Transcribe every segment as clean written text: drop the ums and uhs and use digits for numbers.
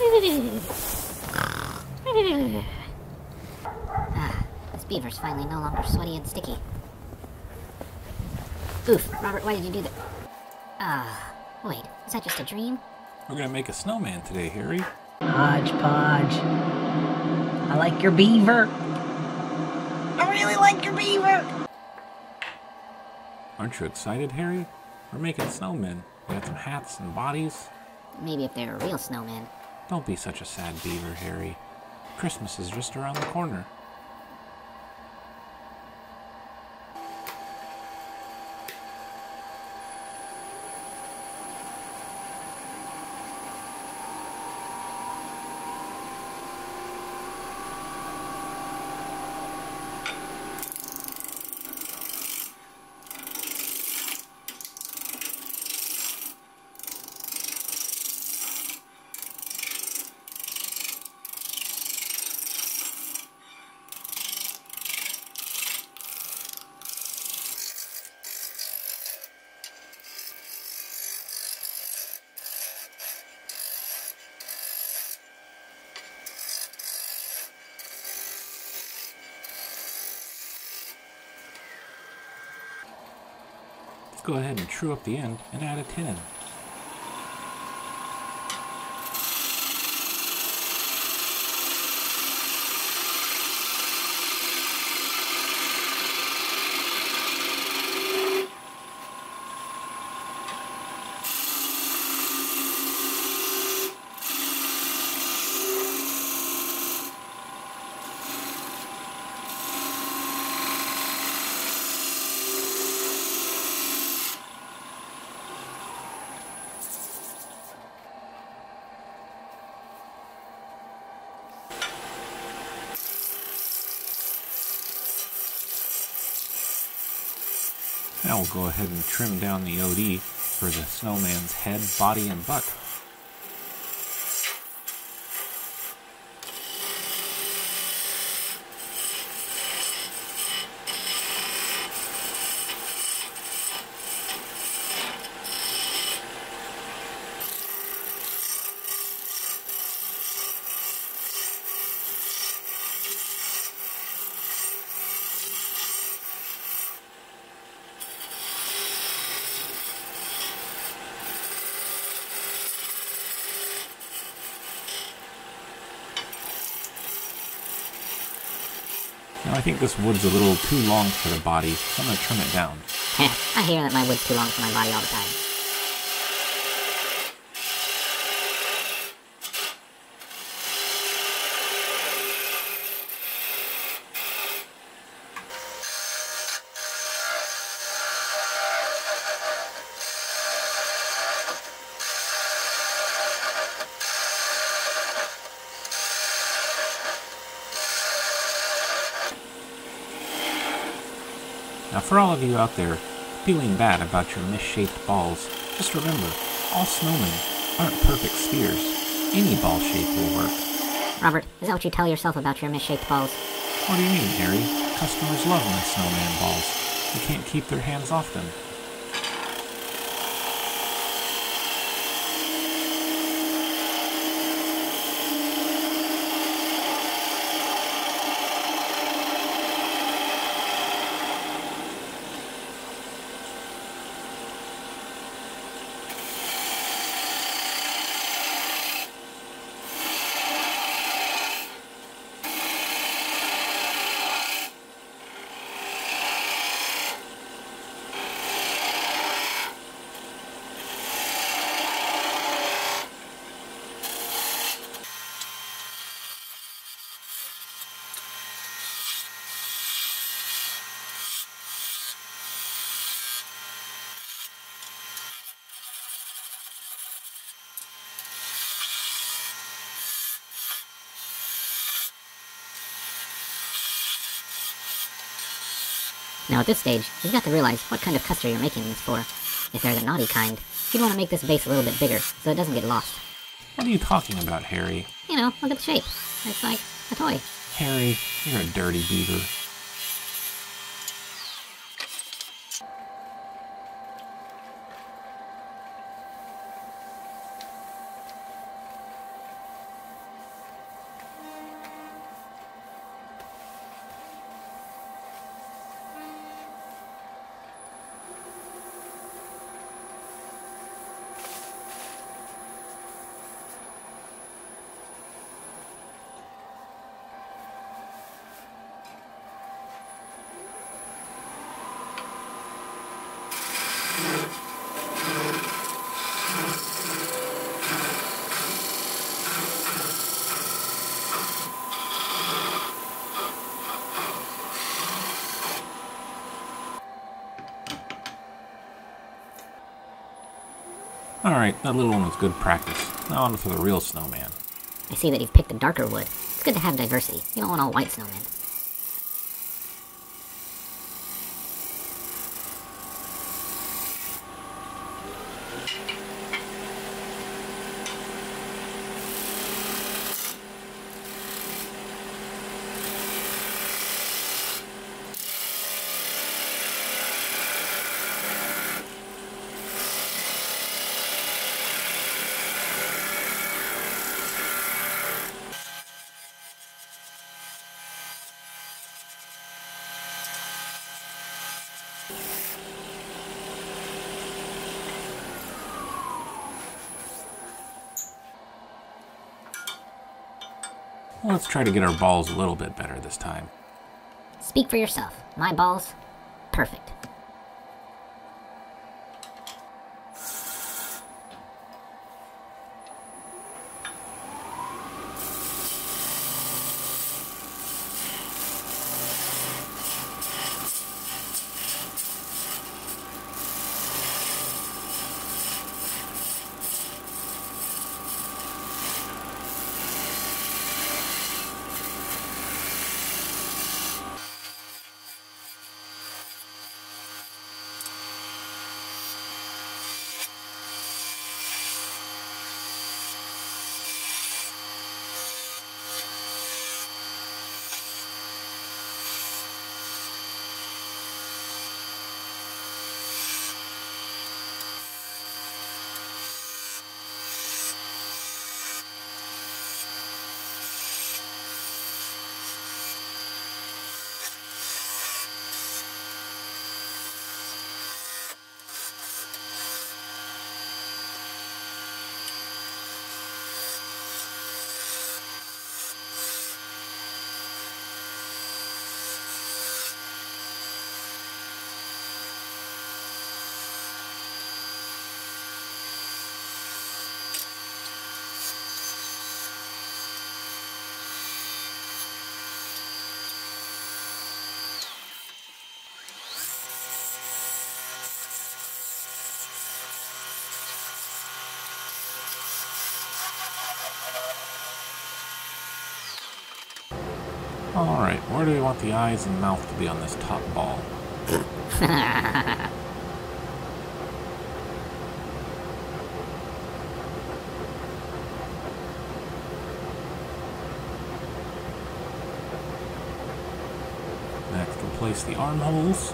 This beaver's finally no longer sweaty and sticky. Oof, Robert, why did you do that? Wait, is that just a dream? We're gonna make a snowman today, Harry. HodgePodge. I like your beaver. I really like your beaver. Aren't you excited, Harry? We're making snowmen. We got some hats and bodies. Maybe if they're a real snowman. Don't be such a sad beaver, Harry. Christmas is just around the corner. Let's go ahead and true up the end and add a tin. Now we'll go ahead and trim down the OD for the snowman's head, body, and butt. Now I think this wood's a little too long for the body, so I'm going to trim it down. I hear that my wood's too long for my body all the time. Now for all of you out there feeling bad about your misshapen balls, just remember, all snowmen aren't perfect spheres. Any ball shape will work. Robert, is that what you tell yourself about your misshaped balls? What do you mean, Harry? Customers love my snowman balls. You can't keep their hands off them. Now at this stage, you've got to realize what kind of customer you're making this for. If they're the naughty kind, you'd want to make this base a little bit bigger, so it doesn't get lost. What are you talking about, Harry? You know, look at the shape. It's like a toy. Harry, you're a dirty beaver. Alright, that little one was good practice. Now on to the real snowman. I see that you've picked a darker wood. It's good to have diversity. You don't want all white snowmen. Well, let's try to get our balls a little bit better this time. Speak for yourself. My balls, perfect. Alright, where do we want the eyes and mouth to be on this top ball? Next, we'll place the armholes.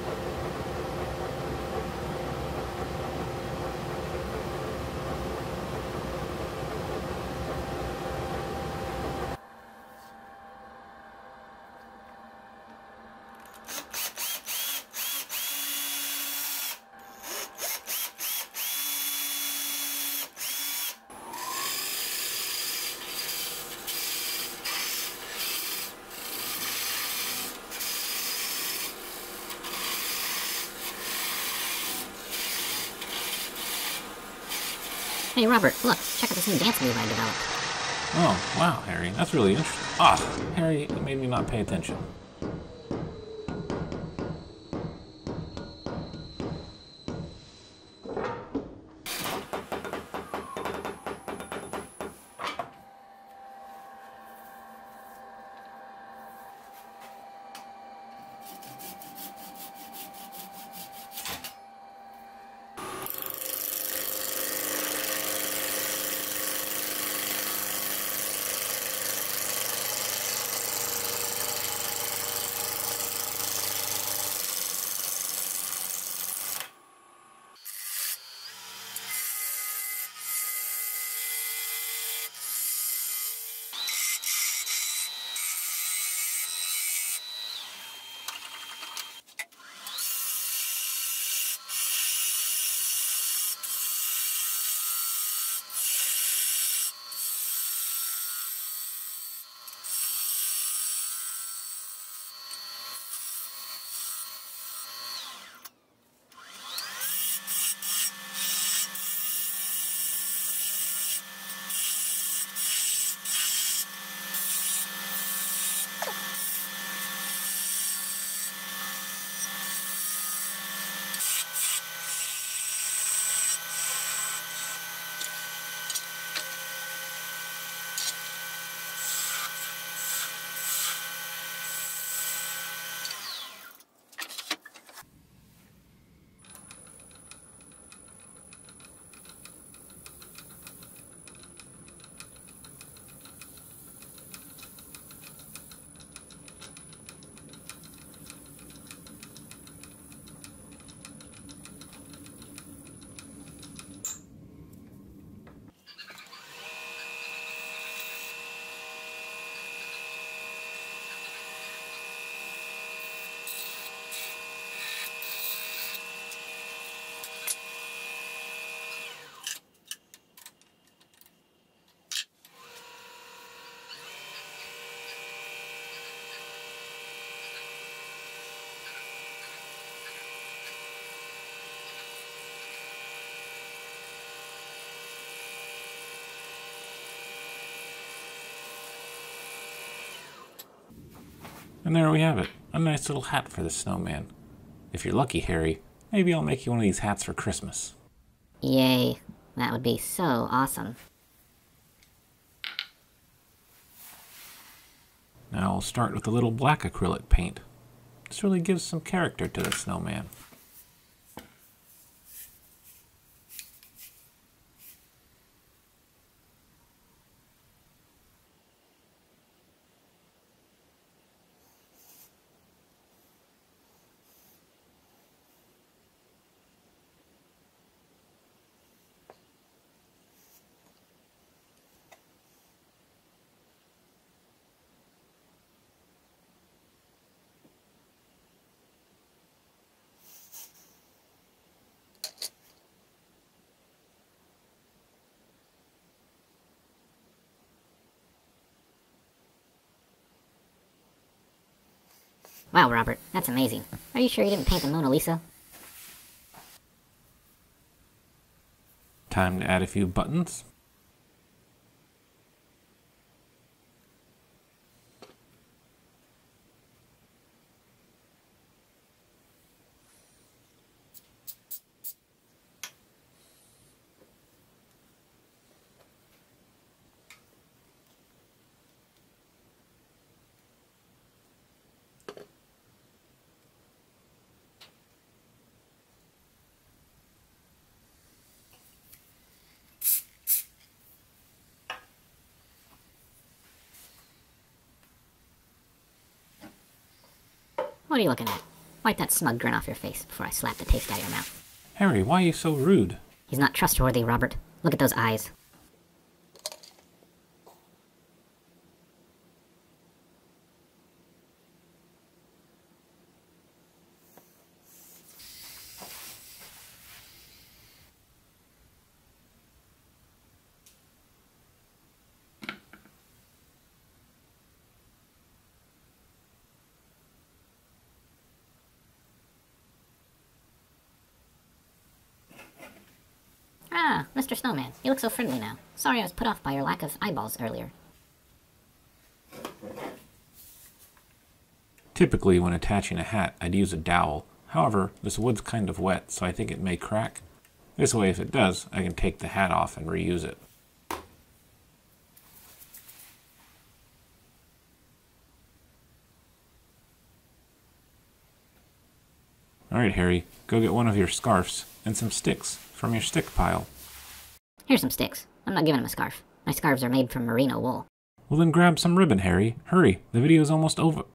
Hey, Robert, look, check out this new dance move I developed. Oh, wow, Harry, that's really interesting. Ah, Harry, you made me not pay attention. And there we have it, a nice little hat for the snowman. If you're lucky, Harry, maybe I'll make you one of these hats for Christmas. Yay. That would be so awesome. Now I'll start with a little black acrylic paint. This really gives some character to the snowman. Wow, Robert, that's amazing. Are you sure you didn't paint the Mona Lisa? Time to add a few buttons. What are you looking at? Wipe that smug grin off your face before I slap the taste out of your mouth. Harry, why are you so rude? He's not trustworthy, Robert. Look at those eyes. Ah, Mr. Snowman, you look so friendly now. Sorry I was put off by your lack of eyeballs earlier. Typically, when attaching a hat, I'd use a dowel. However, this wood's kind of wet, so I think it may crack. This way, if it does, I can take the hat off and reuse it. Alright, Harry, go get one of your scarves and some sticks from your stick pile. Here's some sticks. I'm not giving him a scarf. My scarves are made from merino wool. Well then grab some ribbon, Harry. Hurry, the video's almost over.